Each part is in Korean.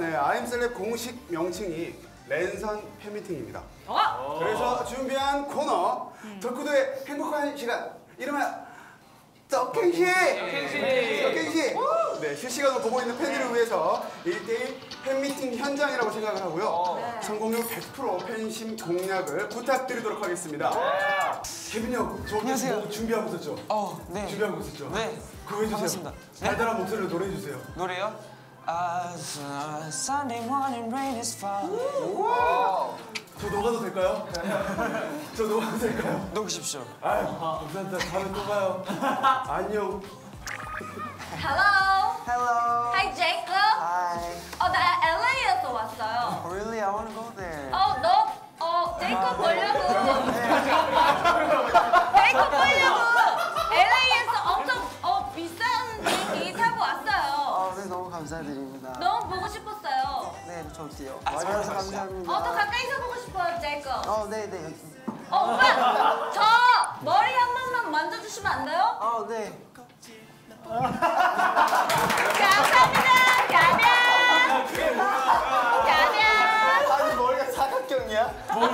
네, 아임셀럽 공식 명칭이 랜선 팬미팅입니다. 그래서 준비한 코너 덕후도의 행복한 시간 이름은 떡행시! 네, 실시간으로 보고 있는 팬들을 위해서 1대1 팬미팅 현장이라고 생각을 하고요. 성공률 100% 팬심 공략을 부탁드리도록 하겠습니다. 케빈 형, 저 뭐 준비하고 있었죠? 네. 준비하고 있었죠? 네. 그거 해주세요. 달달한 목소리로 노래해주세요. 노래요? Sunday morning rain is falling. 저 녹아도 될까요? 저 녹아도 될까요? 녹으십시오. 감사합니다. 다음에 또 봐요. 안녕. Hello. Hi, Jacob. Hi. 나 LA에서 왔어요. Really? I want to go there. 제이콥 보려고. 제이콥 보려고. LA에서 엄청 비싼 비행기 타고 왔어요. 네, 너무 감사드립니다. 너무 보고 싶었어요. 네, 저도요. 와주셔서 감사합니다. 더 가까이서 보고 싶어요, 제이콥. 네. 오빠, 저 머리 한 번만 만져주시면 안 돼요? 네. 감사합니다. 아니, 머리가 사각형이야?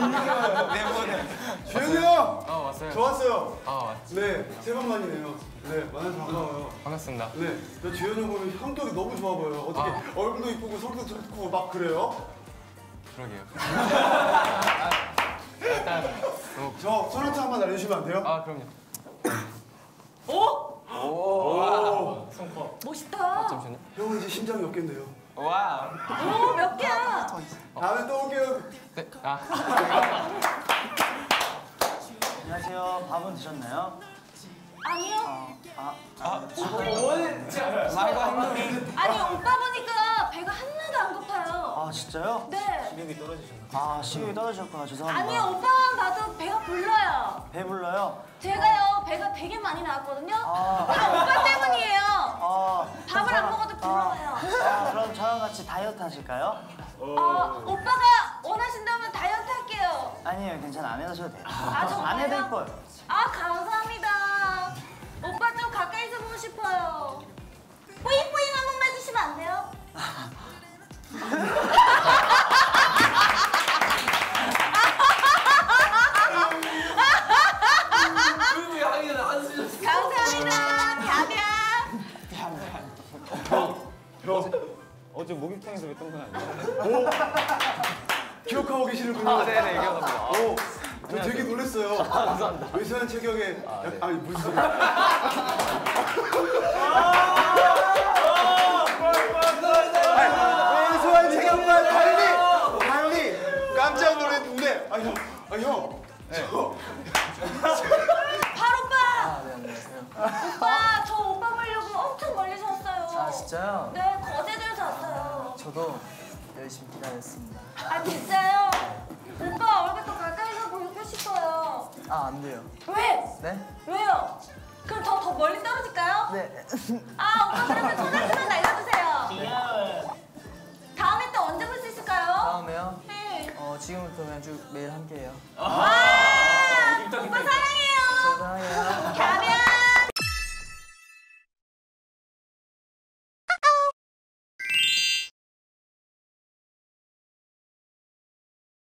주현이 형! 왔어요. 저 왔어요. 왔죠. 네, 세 번 만이네요. 네, 만나서 반가워요. 반갑습니다. 네, 저 주현이 형 보면 성격이 너무 좋아 보여요. 어떻게 얼굴도 이쁘고 성격도 좋고 막 그래요? 그러게요. 일단 저 소나타 한번 알려주시면 안 돼요? 그럼요. 멋있다. 잠시만요. 형은 이제 심장이 없겠네요. 와우. 몇 개야? 다음에 또 올게요. 네. 안녕하세요. 밥은 드셨나요? 아니요. 말과 행동이. 아니, 오빠 보니까 배가 하나도 안 고파요. 진짜요? 네. 식욕이 떨어지셨나? 식욕이 떨어졌구나. 죄송합니다. 아니요, 오빠만 봐도 배가 불러요. 배 불러요? 제가요, 배가 되게 많이 나왔거든요. 그럼 오빠 때문이에요. 밥을 안 먹어도 불러요. 그럼 저랑 같이 다이어트 하실까요? 오빠가 원하신다면 다이어트 할게요. 아니에요, 괜찮아. 안 해도 돼요. 정말요? 안 해도 예뻐요. 감사합니다. 오빠 좀 가까이서 보고 싶어요. 뿌잉뿌잉 한 번만 해주시면 안 돼요? 감사합니다. 어제 목욕탕에서 뵀던 건 아니에요? 기억하고 계시는군요. 네네, 기억합니다. 저 되게 놀랐어요. 감사합니다. 외소한 체격에 아니 무슨 소리? 외소한 체격과 달리 깜짝 놀랐는데 형. 발 오빠. 네, 안녕하세요. 오빠, 저 오빠 보려고 엄청 멀리서 왔어요. 진짜요? 네, 거제도에서 왔어요. 저도 열심히 기다렸습니다. 진짜요? 오빠 얼굴 더 가까이서 보고 싶어요. 안 돼요. 왜? 네? 왜요? 그럼 더 멀리 떨어질까요? 네. 오빠 그러면 소나타만 날려주세요. 다음에 또 언제 볼 수 있을까요? 다음에요? 네. 지금부터 그냥 쭉 매일 함께해요. 와!